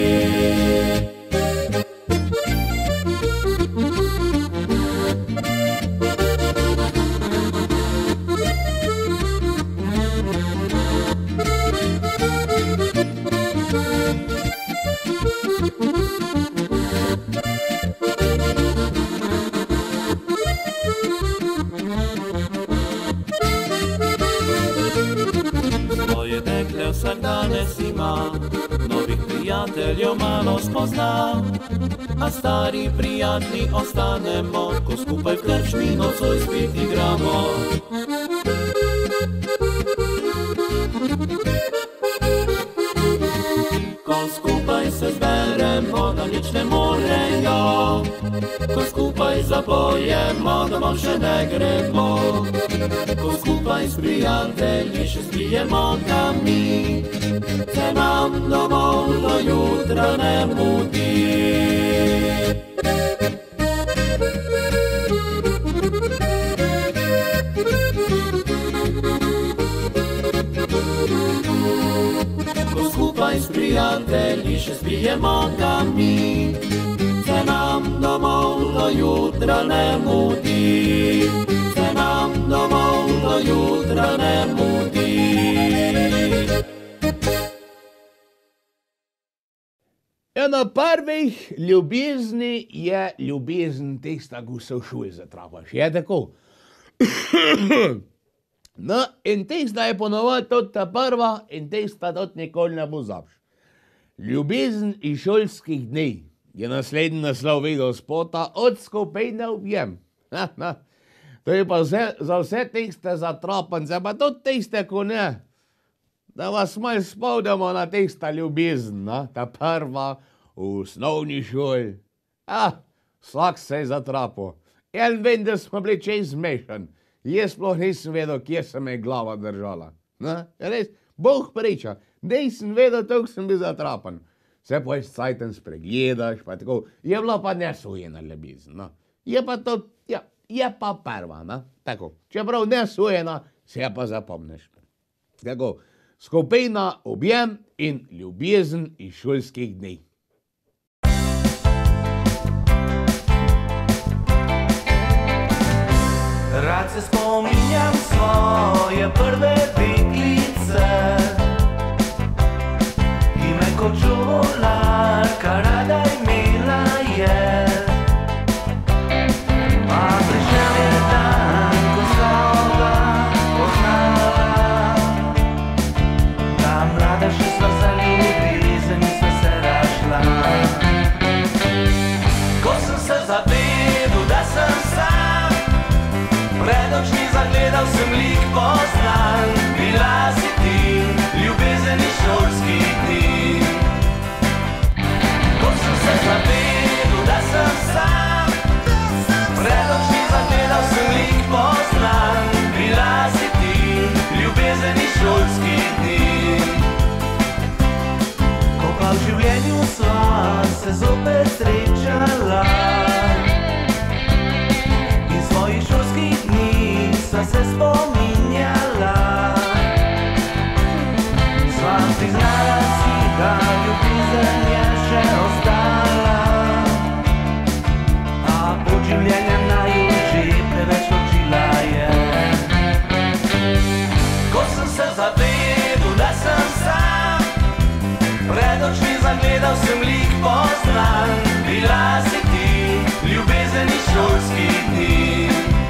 Vsak danes ima, novih prijateljev malo spozna, a stari prijatelji ostanemo, ko skupaj v krčmi nocoj spet igramo. Ko skupaj se zberemo, nam nič ne morejo. Ko skupaj zapojemo, domov še ne gremo. Ko skupaj s prijatelji še spijemo kami, se nam domov do jutra ne mudi. Ko skupaj s prijatelji še spijemo kami, se nam domov do jutra ne mudi. Se nam domov do jutra ne mudi. Ena prvih ljubezni je ljubezen tista, ko se v šoli zatrapaš. Je tako? No, in tista je ponovadi tudi ta prva in tista tudi nikoli ne pozabiš. Ljubezen iz šolskih dni je naslednji naslov videospota od skupine Objem. Ha, ha. To je pa vse, za vse tiste zatrapance, pa tudi tiste, ko ne. Da vas malo spomnimo na tista ljubezen, no? Ta prva v osnovni šoli. Ah, vsak se je zatrapal. En vem, da smo bili čez zmešan. Jaz sploh nisem vedel, kje se me je glava držala. No? Res, Bog priča, nisem vedel, tako sem bil zatrapan. Se pa je cajten spregledaš, pa tako. Je bila pa nesujena ljubezen, no? Je pa to, ja. Je pa prva, no? Tako. Čeprav nesujena, se pa zapomniš. Tako, skupina Objem in ljubezen iz šolskih dni. Rad se spominjam svoje prve deklice, ime kot čuvolarka rada imela je. A prišel je dan, ko so ga se zopet srečala. In svojih šolskih dni sva se spominjala. Sva priznala si, da ljubezen je še ostala, a pot življenja naju že preveč ločila je. Ko sem se zavedel, da sem sam, pred očmi zagledal sem lik poznan. Bila si ti, ljubezen iz šolskih dni.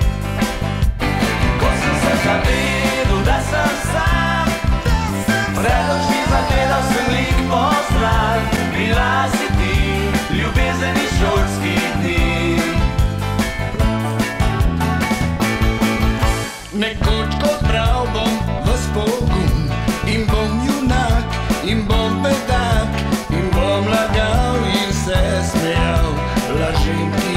Ko sem se zavedel, da sem sam, pred očmi zagledal sem lik poznan. Bila si ti, ljubezen iz šolskih dni. Nekoč ko bral bom vas pogum, in bom junak, in bom bedak, in bom lagal in se smejal, lažem ti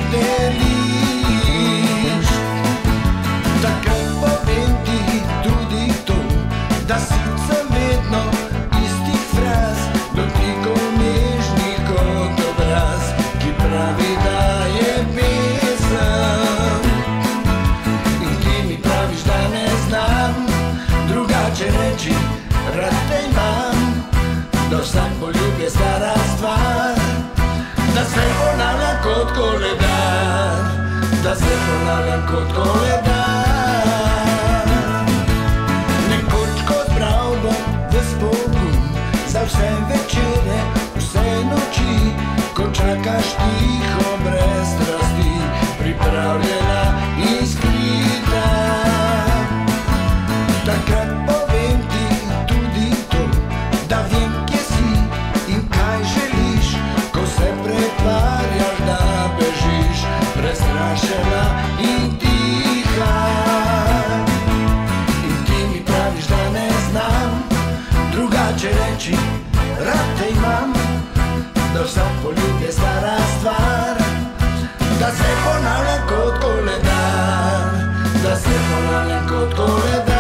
deliš. Takrat povem ti tudi to, da sicer vedno istih fraz, dotikov nežnih kot obraz, ki pravi, da je pesem. In ti mi praviš, da ne znam drugače reči, rad te imam, da vsak poljub je stara stvar, da se ponavlja kot koledar, da se ponavlja kot koledar. Nekoč ko zbral bom ves pogum za vse večere, vse noči, ko čakaš tiho brez strasti, pripravljena in skrita. Takrat povem ti tudi to, da vem, kje si in kaj želiš, ko se pretvarjaš, da bežiš, prestrašena in tiha. In ti mi praviš, da ne znam drugače reči, rad te imam, da vsak poljub je stara stvar, da se ponavlja kot koledar, da se ponavlja kot koledar.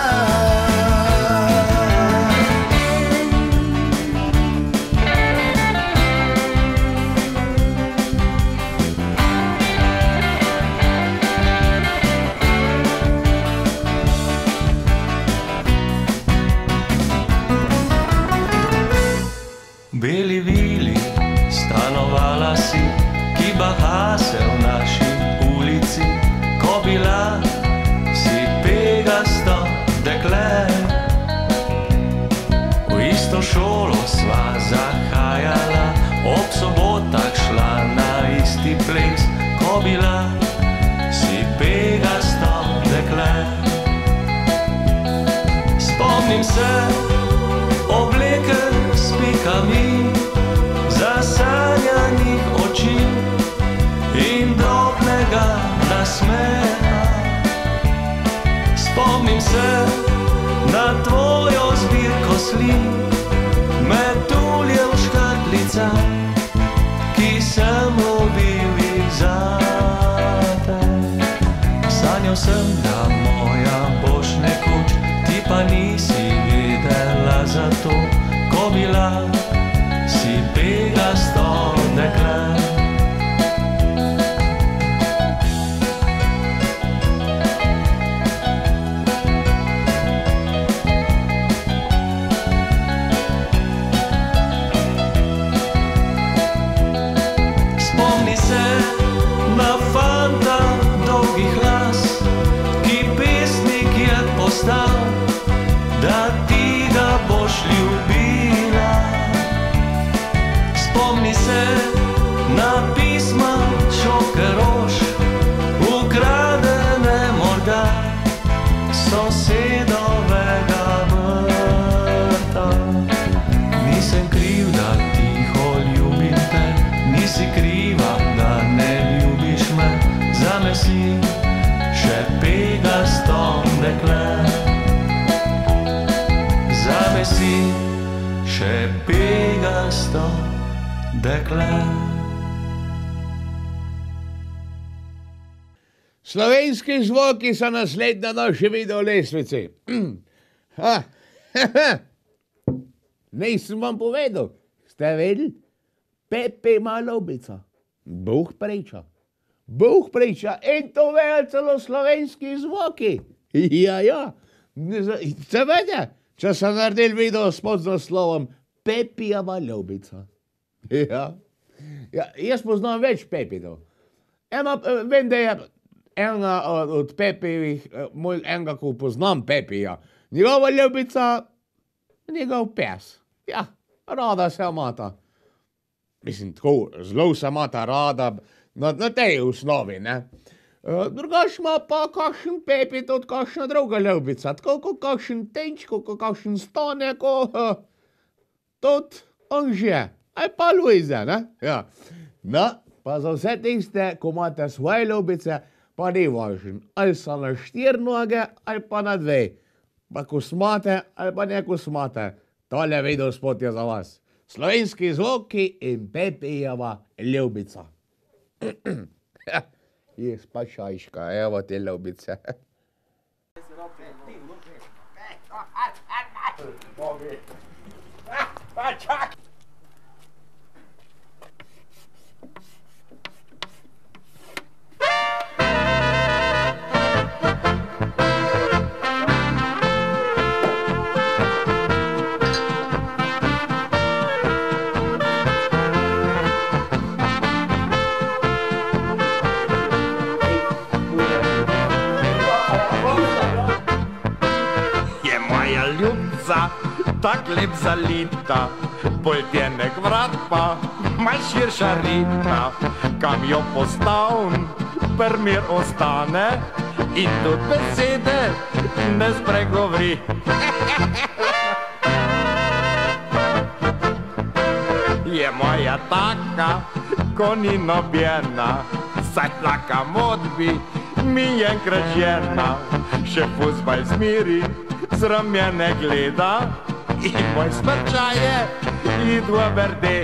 Beli vili stanovala si, ki baha se v naši ulici, ko bila si pegasto dekle. V isto šolo sva zahajala, ob sobotah šla na isti ples, ko bila si pegasto dekle. Spomnim se obleke s pikami, zasanjanih oči in drobnega nasmeha. Spomnim se na tvojo zbirko slik, metuljev škatlica, ki sem lovil jih zate. Sanjal sem, da moja boš nekoč, ti pa nisi vedela za to, ko bila si pegasto dekle. Spomni se na fanta dolgih las, ki pesnik je postal, da ti ga boš ljubila. Spomni se na pisma šokeroš, ukradene morda sosedovega vrta. Nisem kriv, da tiho ljubim te, nisi kriva, da ne ljubiš me. Zame si še pegasto dekle. Zame si še pegasto dekle. Slovenski zvoki so naslednja naše video lestvici. Nisem vam povedal, ste vedeli? Pepi ima ljubica. Bog priča. Bog priča in to vejo celo slovenski zvoki. Ja, ja. Seveda, če so naredili video s podnaslovom Pepijeva ljubica. Ja. Ja, jaz poznam več Pepidov. Ema, vem, da je enega od Pepijevih, moj enega, ko poznam Pepija, njegova ljubica, njegov pes. Ja, rada se imata. Mislim, tako, zelo se imata rada, na, na tej osnovi, ne. Uh, drugač ima pa kakšen Pepi tudi kakšna druga ljubica, tako kot kakšen tenčko, kot kakšen stane, ko uh, tudi on že. Aj pa Luiza, ne? Ja. No, pa za vse tiste, ko imate svoje ljubice, pa ni važno, ali so na štiri noge, ali pa na dve. Pa ko smate, ali pa ne ko smate. Tole video spot je za vas. Slovenski zvoki in Pepijeva ljubica. Jes pa šajška, evo te ljubice. Pa čak! Tak lep zalita, bolj tjenek vrat pa, mal širša rita, kam jo postavim, prmir ostane in tudi besede ne spregovori. Je moja taka, ko ni nobena, saj tlaka modbi mi je kražena, še fuzbal zmiri, zrav mene gleda, in moj smrčaje idva verde.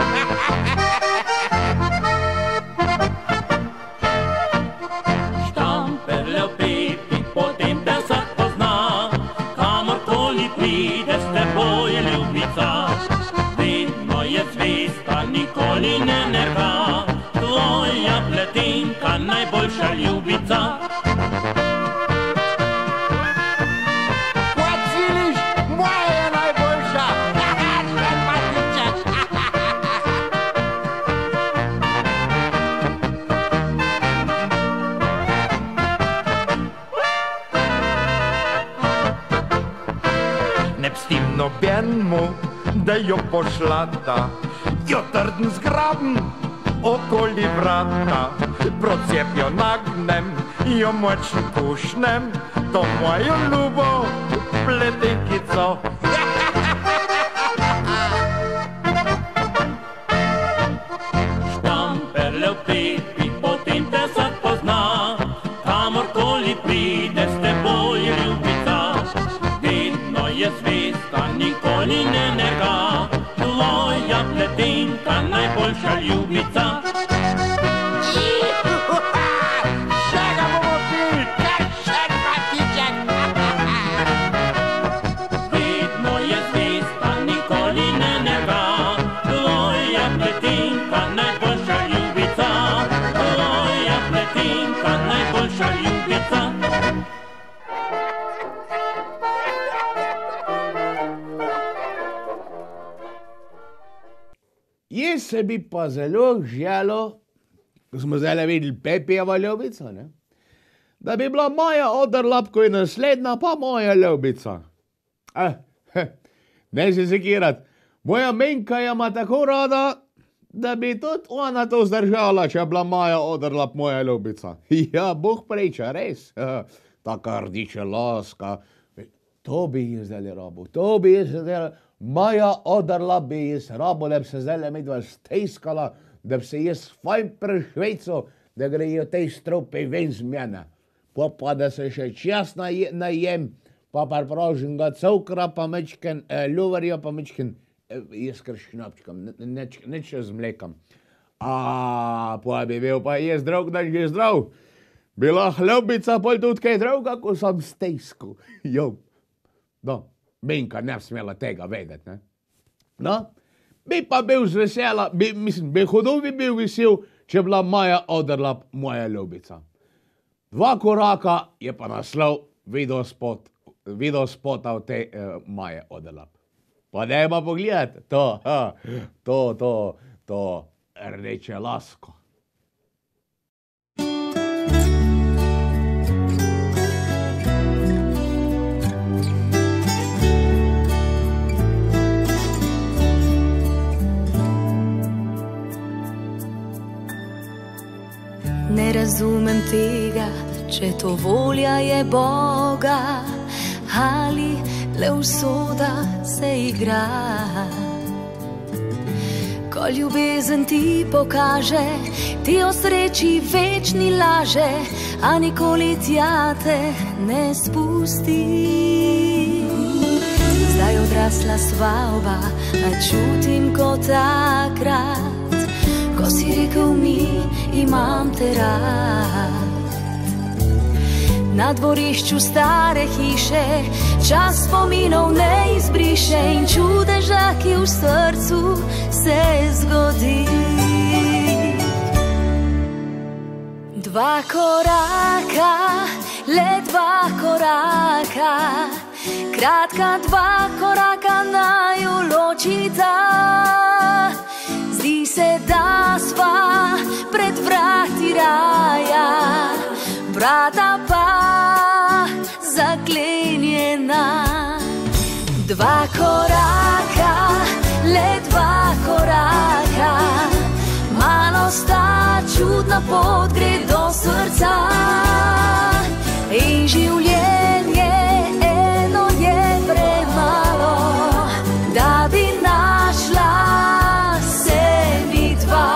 Štamperlev Pepi, potem te vsak pozna, kamorkoli pride, s teboj je ljubica. Vedno je zvesta, nikoli ne nerga, tvoja pletenka, najboljša ljubica. Nobenmu, da jo pošlata, jo trden zgrabim okoli vrata, procep jo nagnem, jo močno kušnem, to mojo ljubo pletenkico. Štamperlev Pepi, potem te vsak pozna, kamorkoli pride, s teboj je ljubica. Vedno je zvesta, nikoli ne nerga, tvoja pletenka, najboljša ljubica. Še ga bomo pili, kar še patiček. Vedno je zvesta, nikoli ne nerga, tvoja pletenka, najboljša ljubica. Tvoja pletenka, najboljša ljubica. Jaz se bi pa zelo želel, ko smo zdaj videli Pepijeva ljubica, ne? Da bi bila moja Oderlap, ko je naslednja, pa moja ljubica. Eh, heh, ne se sekirat. Moja Menka je ima tako rada, da bi tudi ona to zdržala, če je bila moja Oderlap moja ljubica. Ja, Bog priča, res. Taka rdiča laska. To bi jaz zdaj rabil, to bi jaz zdaj rabil. Moja Oderlap bi jaz rabil, da bi se zdaj medva stejskala, da bi se jaz fajn prešvejcal, da grejo tej stropi ven z mene. Pa pa da se še čas najem, pa pripražim ga cukra, pa mečken ljuvarja, pa mečken, jaz kar šnapčkam, neč z mlekam. A, pa bi bil pa jaz drug, da je zdrav. Bila ljubica, pol tudi kaj druga, ko sem stejskal. Jo, no. Menka ne smela tega vedeti, ne? No, Bi pa bil z vesela, bi, mislim, bi hudo bi bil vesel, če bila Maja Oderlap moja ljubica. Dva koraka je pa naslov videospot, videospota v tej uh, Maje Oderlap. Pa dajmo pogledati, to, ha, to, to, to rdeče lasko. Ne razumem tega, če to volja je Boga ali le usoda se igra. Ko ljubezen ti pokaže, ti o sreči večni laže, a nikoli tja te ne spusti. Zdaj odrasla sva oba, a čutim kot takrat, ko si rekel mi, imam te rad. Na dvorišču stare hiše čas spominov ne izbriše in čudeža, ki v srcu se zgodi. Dva koraka, le dva koraka, kratka dva koraka naju ločita. Zdi se, da sva pred vrati raja, vrata pa zaklenjena. Dva koraka, le dva koraka, malo sta čudna pot gre do srca. In življenje eno je premalo, da bi našla se vidva.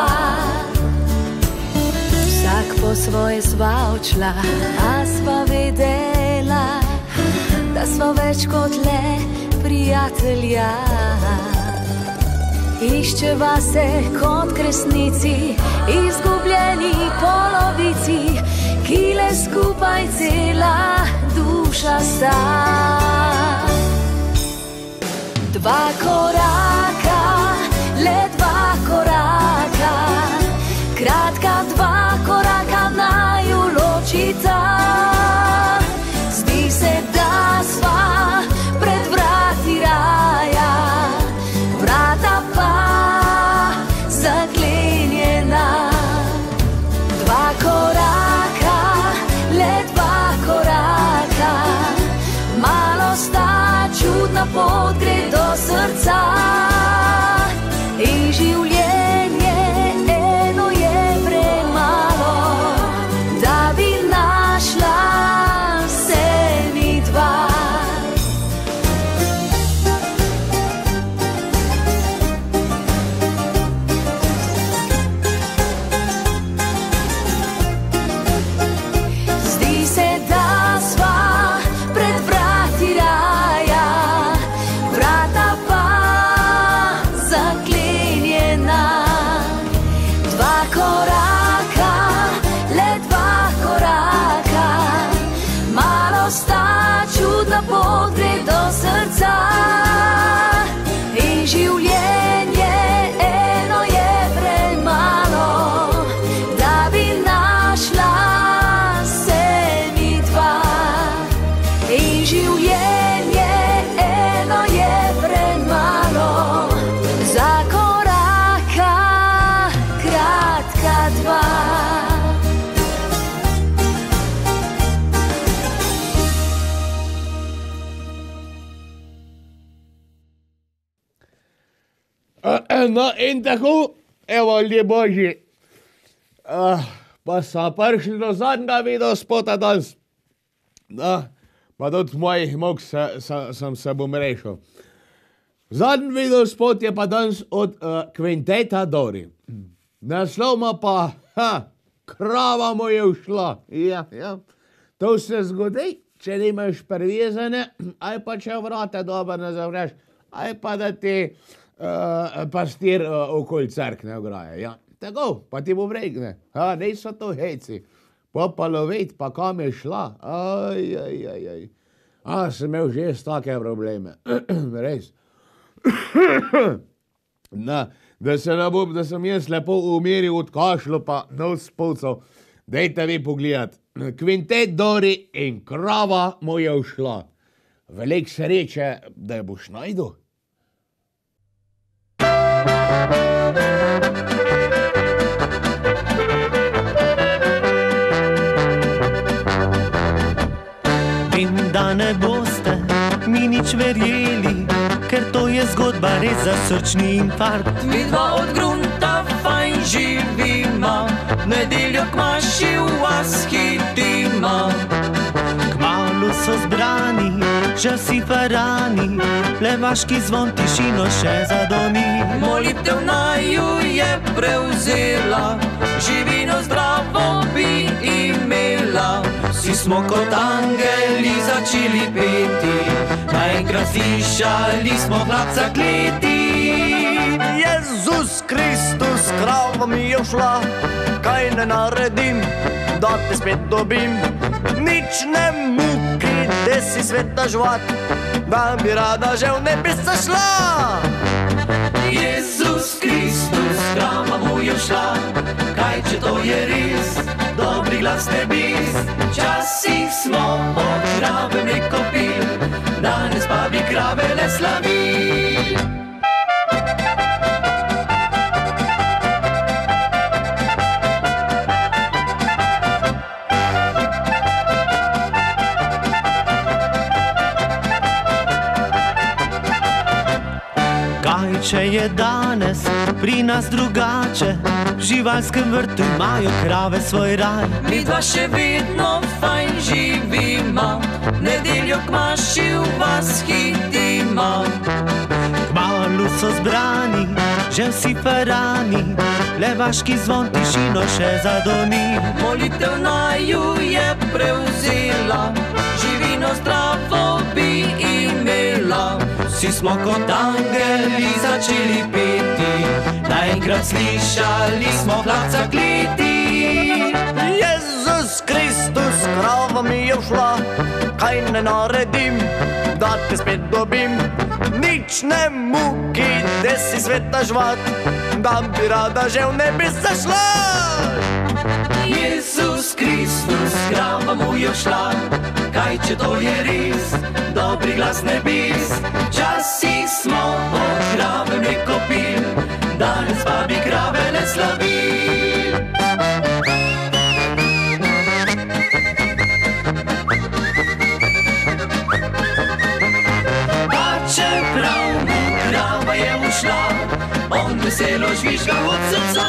Vsak po svoje sva odšla, a sva vedela, da sva več kot le prijatelja. Iščeva se kot kresnici, izgubljeni polovici, ki le skupaj cela duša sta. Dva koraka, le dva koraka, kratka dva koraka naju ločita. Zdi se, da sva pred vrati raja, vrata pa zaklenjena. Dva koraka, le dva koraka, malo sta čudna pot gre do srca. In življenje eno je premalo, da bi našla se vidva. Zdi se, da sva pred vrati raja, vrata pa zaklenjena. Dva koraka, le dva koraka, malo sta čudna pot gre do srca. In življenje eno je premalo, da bi našla se vidva. In življenje eno je premalo, za koraka kratka dva. No in tako, evo ljudje božji, uh, pa smo prišli do zadnjega videospota danes. No, pa tudi mojih mok se, se, sem se bom rešil. Zadnji videospot je pa danes od uh, Kvinteta Dori. Naslov ima pa, ha, krava mu je ušla. Ja, ja. To se zgodi, če nimaš privezane, aj pa če vrate dobro ne zavreš, aj pa da ti uh, pastir uh, okoli cerkne ograje. Ja. Tako, pa ti bo vregne. Ha, niso to hejci. Pa pa lovit, pa kam je šla. Aj, aj, aj, aj. A, sem imel že s take probleme. Res. Na, da se ne bom, da sem jaz lepo umiril od kašlu pa nos spolcev. Dejte vi pogledat. Kvintet Dori in krava mu je ušla. Velik sreče, da jo boš najdu. Vem, da ne boste mi nič verjeli, ker to je zgodba res za srčni infarkt. Midva od grunta fajn živima, nedeljo k maši v vas hitima. Kmalu so zbrani, že vsi farani, levaški zvon tišino še zadoni. Molitev naju je prevzela, živino zdravo bi imela. Vsi smo kot angeli začeli peti, naenkrat slišali smo hlapca kleti. Jezus Kristus, krava mi je všla, kaj ne naredim, da te spet dobim. Nič ne muki, da si sveta žvat, da bi rada že v nebes zašla. Jezus Kristus, krava mu je všla, kaj če to je res, dobri glas nebes. Včasih smo od krave mleko pil, danes pa bi krave le slavil. Če je danes pri nas drugače, v živalskem vrtu imajo krave svoj raj. Midva še vedno fajn živima, nedeljo k maši v vas hitima. Kmalu so zbrani, že vsi farani, levaški zvon tišino še zadoni. Molitev naju je prevzela, živino zdravo bi imela. Vsi smo kot angeli začeli peti, naenkrat slišali smo hlapca kleti. Jezus Kristus, krava mi je všla, kaj ne naredim, da te spet dobim. Nič ne muki, da si sveta žvat, da bi rada že v nebes zašla. Jezus Kristus, krava mu je všla, kaj če to je res, dobri glas nebes. Včasih smo od krave mleko pil, danes pa bi krave le slavil. Pa čeprav mu krava je ušla, on veselo žvižga od srca.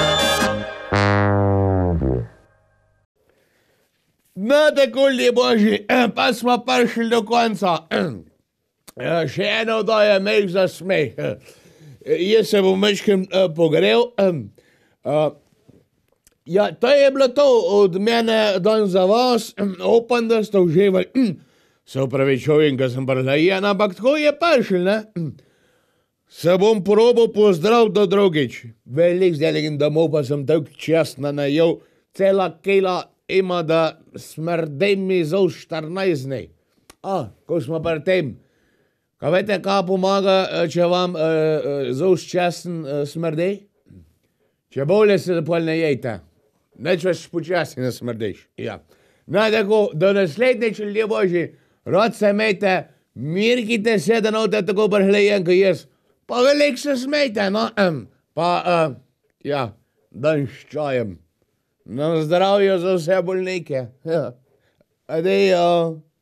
No, tako boži, pa smo prišli do konca. Še eno daje meh za smeh. Jaz se bom mečkem pogrel. Ja, to je bilo to od mene dan za vas. Upam, da ste uživali. Se opravičujem, ko sem prhlajen, ampak tako je prišel, ne? Se bom probal pozdrav do drugič. Velik zdelegin domov pa sem tako čestno najel. Cela kila ima, da smrdej mi zol štirinajst dni. A, ko smo pri tem. Kaj veste, kaj pomaga, če vam uh, zol česen uh, smrdej? Če bolje se pol ne jejte. Neč več počasi ne smrdeš. Ja. No, tako, do naslednjič, ljudje božji, rad se imejte, mirkite se, da note tako prhlejen, kot jaz. Pa velik se smejte, no. Pa, uh, ja, dan s čajem. Na zdravje za vse bolnike. Ja. Adijo.